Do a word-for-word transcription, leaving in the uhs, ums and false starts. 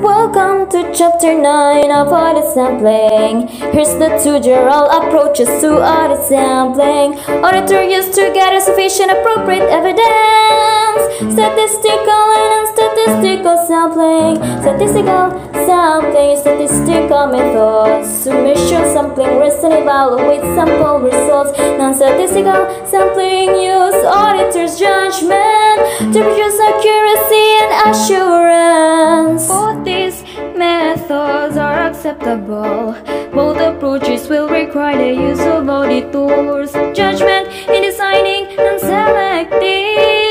Welcome to chapter nine of audit sampling. Here's the two general approaches to audit sampling. Auditor used to gather sufficient appropriate evidence. Statistical and non-statistical sampling. Statistical sampling is statistical methods to measure sampling risk and evaluate sample results. Non-statistical sampling use auditors' judgment to produce accuracy and assurance. Both these methods are acceptable. Both approaches will require the use of auditors' judgment in deciding and selecting